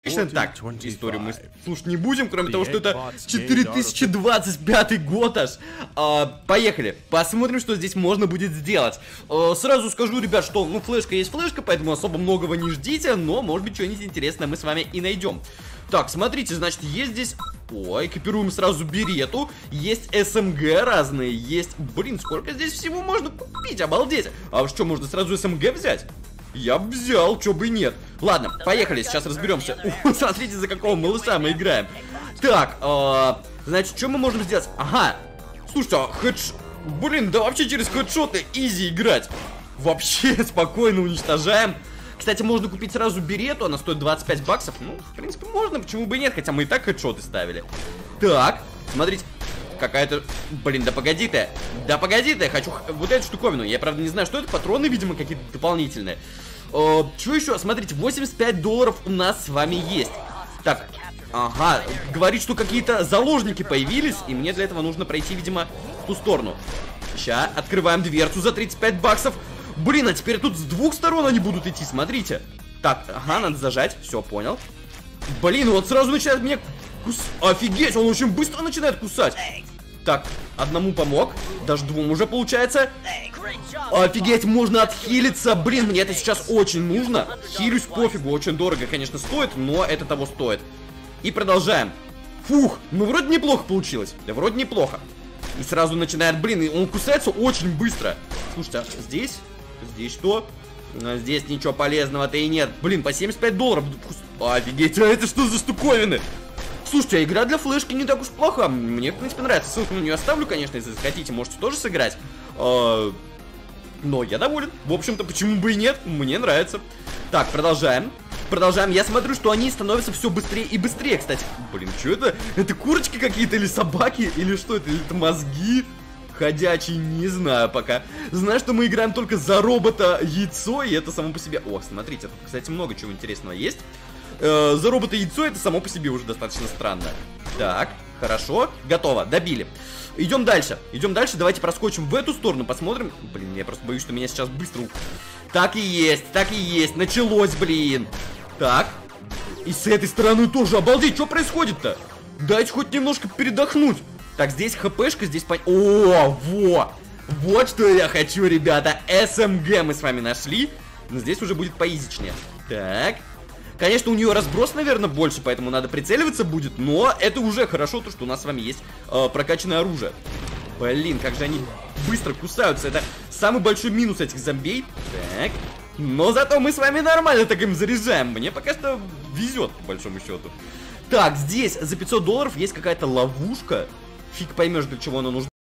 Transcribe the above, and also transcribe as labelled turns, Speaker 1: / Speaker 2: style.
Speaker 1: Так, историю мы слушать не будем, кроме того, что это 4025 год аж. Поехали, посмотрим, что здесь можно будет сделать. Сразу скажу, ребят, что, ну, флешка есть флешка, поэтому особо многого не ждите, но, может быть, что-нибудь интересное мы с вами и найдем. Так, смотрите, значит, есть здесь... Ой, экипируем сразу берету. Есть СМГ разные, есть... Блин, сколько здесь всего можно купить, обалдеть. А что, можно сразу СМГ взять? Я бы взял, чё бы и нет. Ладно, поехали, сейчас разберемся. Смотрите, за какого малыша мы играем. Так, значит, что мы можем сделать? Ага, слушайте, блин, да вообще через хедшоты изи играть. Вообще спокойно уничтожаем. Кстати, можно купить сразу берету, она стоит 25 баксов. Ну, в принципе, можно, почему бы и нет, хотя мы и так хедшоты ставили. Так, смотрите, какая-то... Блин, да погоди ты. Да погоди ты, я хочу вот эту штуковину. Я, правда, не знаю, что это, патроны, видимо, какие-то дополнительные. Что еще? Смотрите, 85 долларов у нас с вами есть. Так, ага, говорит, что какие-то заложники появились, и мне для этого нужно пройти, видимо, в ту сторону. Сейчас, открываем дверцу за 35 баксов. Блин, а теперь тут с двух сторон они будут идти, смотрите. Так, ага, надо зажать, все, понял. Блин, вот сразу начинает меня офигеть, он очень быстро начинает кусать. Так, одному помог, даже двум уже получается. Офигеть, можно отхилиться. Блин, мне это сейчас очень нужно. Хилюсь, пофигу, очень дорого, конечно, стоит, но это того стоит. И продолжаем. Фух, ну вроде неплохо получилось. Да вроде неплохо. И сразу начинает, блин, и он кусается очень быстро. Слушайте, а здесь? Здесь что? Здесь ничего полезного-то и нет. Блин, по 75 долларов. Офигеть, а это что за штуковины? Слушайте, а игра для флешки не так уж плоха. Мне, в принципе, нравится. Ссылку на нее оставлю, конечно, если захотите, можете тоже сыграть. Но я доволен. В общем-то, почему бы и нет? Мне нравится. Так, продолжаем. Продолжаем. Я смотрю, что они становятся все быстрее и быстрее, кстати. Блин, что это? Это курочки какие-то или собаки? Или что это? Или это мозги? Ходячий, не знаю пока. Знаю, что мы играем только за робота-яйцо, и это само по себе... О, смотрите, тут, кстати, много чего интересного есть. За робота-яйцо это само по себе уже достаточно странно. Так, хорошо, готово, добили. Идем дальше, давайте проскочим в эту сторону, посмотрим. Блин, я просто боюсь, что меня сейчас быстро... Так и есть, началось, блин. Так, и с этой стороны тоже, обалдеть, что происходит-то? Дайте хоть немножко передохнуть. Так, здесь хпшка, здесь... О, вот что я хочу, ребята. СМГ мы с вами нашли. Но здесь уже будет поизичнее. Так. Конечно, у нее разброс, наверное, больше, поэтому надо прицеливаться будет. Но это уже хорошо, то, что у нас с вами есть прокачанное оружие. Блин, как же они быстро кусаются. Это самый большой минус этих зомбей. Так. Но зато мы с вами нормально так им заряжаем. Мне пока что везет, по большому счету. Так, здесь за 500 долларов есть какая-то ловушка. Фиг поймешь, для чего она нужна.